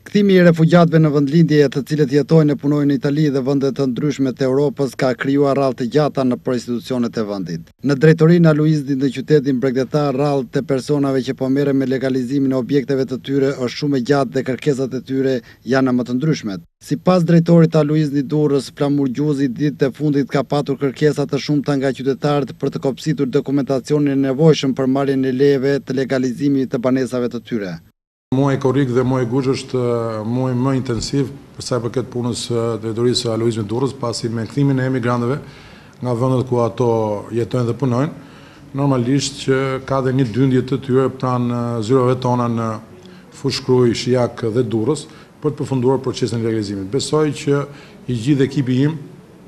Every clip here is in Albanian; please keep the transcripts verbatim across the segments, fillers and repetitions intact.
Kthimi i refugjatëve në vendlindje, të cilët jetojnë e punojnë në Itali dhe vende të ndryshme të Europës, ka krijuar rrallë të gjata nëpër institucionet e vendit. Në drejtorinë Aluizdit në qytetin bregdetar, rrallë të personave që po merren me legalizimin e objekteve të tyre është shumë e gjatë dhe kërkesat e tyre janë më të ndryshmet. Sipas drejtorit Aluizdit Durrës, Flamur Gjuzi, ditët e fundit ka patur kërkesa të shumta nga qytetarët për të kopsitur dokumentacionin e nevojshëm për marrjen e lejeve të legalizimit të banesave të tyre. Muaj korrik dhe muaj guxh është muaj më intensiv për sa i përket punës së drejtorisë së Aluizdit Durrës, pasi me kthimin e emigrantëve nga vendet ku ato jetojnë dhe punojnë, normalisht që ka dhe një dyndje të tyre pranë zyrave tona në Fushkruj, Shijak dhe Durrës për të përfunduar procesin e legalizimit. Besoj që i gjithë ekipi im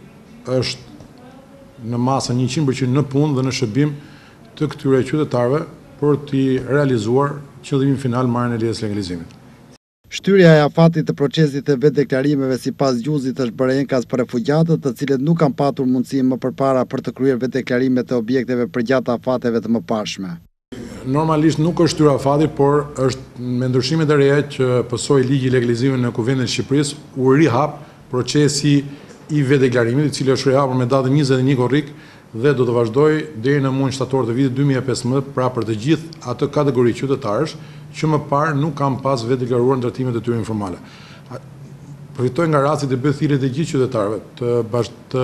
është në masën njëqind përqind në punë dhe në shërbim të këtyre qytetarëve për t'i realizuar qëllimin final marrjen e lejes legalizimit. Shtyrja e afatit të procesit të vetdeklarimeve sipas Gjuzit është bërë enkas për refugjatët, të cilët nuk kanë patur mundësi më përpara për të kryer vetdeklarimet të objekteve përgjatë afateve të mëparshme. Normalisht nuk është shtyra afati, por është me ndryshimet e reja që pësoi ligji i legalizimit në Kuvendin e Shqipërisë, u rihap procesi i vetdeklarimit, i cili është rihapur me datën njëzet e një korrik dhe do të vazhdoj deri në muajin shtator të vitit dy mijë e pesëmbëdhjetë, pra për të gjithë atë kategori qytetarësh që më parë nuk kanë pas vetë deklaruar ndërtimet e tyre informale. Përfitoj nga rasti të bëj thirrje të gjithë qytetarëve të bash të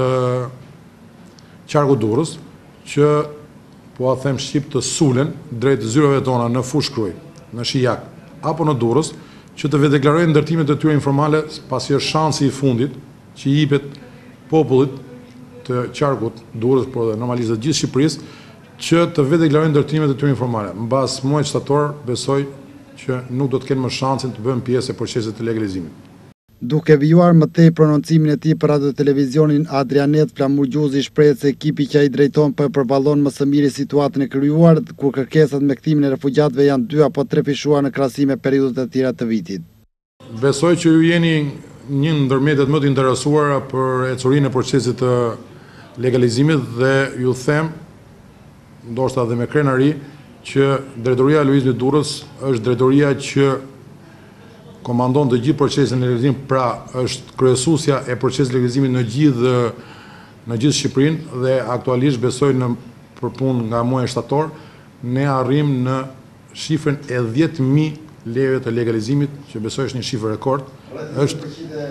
qarku Durrës që po a them shqip të sulen drejt zyrave tona në Fushkruj, në Shijak apo në Durrës që të vetë deklarojnë ndërtimet e tyre informale, pasi është shansi i fundit që i jepet popullit të qarkut Durrës, por dhe normalisht të gjithë Shqipërisë, që të vetë deklarojnë ndërtimet e tyre informale. Mbas muajit shtator, besoj që nuk do të kenë më shansin të bëhen pjesë e procesit të legalizimit. Duke vijuar më tej prononcimin e tij për radio televizionin Adrianet, Flamur Gjuzi shprehet se ekipi që ai drejton po e përballon më së miri situatën e krijuar, kur kërkesat me kthimin e refugjatëve janë dy apo tre fishuar në krahasim me periudhat e tjera të vitit. Besoj që ju jeni një ndër mediat më të interesuara për ecurinë e procesit të legalizimit dhe ju them, ndoshta dhe me krenari, që drejtoria e Aluizdit Durrës është drejtoria që komandon të gjithë procesin e legalizimit, pra është kryesuesja e procesit të legalizimit në gjithë në gjithë Shqipërinë dhe aktualisht besoj në përpunë nga muaji shtator ne arrim në shifrën e dhjetë mijë lejeve të legalizimit, që besoj është një shifër rekord. Është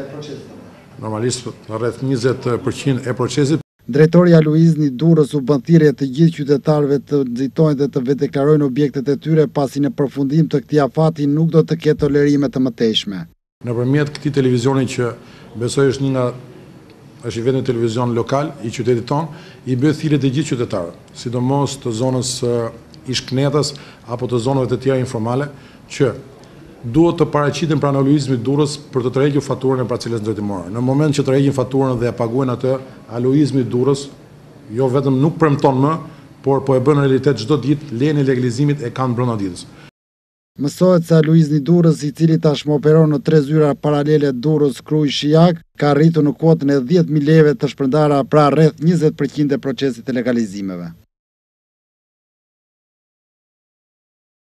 normalisht rreth njëzet përqind e procesit. Drejtori Aluizdit Durrës u bën thirrje të gjithë qytetarëve të nxitojnë dhe të vetdeklarojnë objektet e tyre, pasi në përfundim të këtij afati nuk do të ketë tolerime të mëtejshme. Nëpërmjet këtij televizioni që besoj është një nga është i vetmi televizion lokal i qytetit tonë, i bëj thirrje të gjithë qytetarëve, sidomos të zonës Ish-Knetës apo të zonave të tjera informale, që duhet të paraqiten pranë Aluizdit Durrës për të tërhequr faturën e parcelës ndërtimore. Në moment që tërheqin faturën dhe e paguajnë atë, Aluizdit Durrës jo vetëm nuk premton më, por po e bën në realitet çdo ditë, lejen e legalizimit e kanë brenda ditës. Mësohet se Aluizdit Durrës, i cili tashmë operon në tre zyra paralele Durrës, Krujë, Shijak, ka arritur në kuotën e dhjetë mijë lejeve të shpërndara, pra rreth njëzet përqind e procesit të legalizimeve.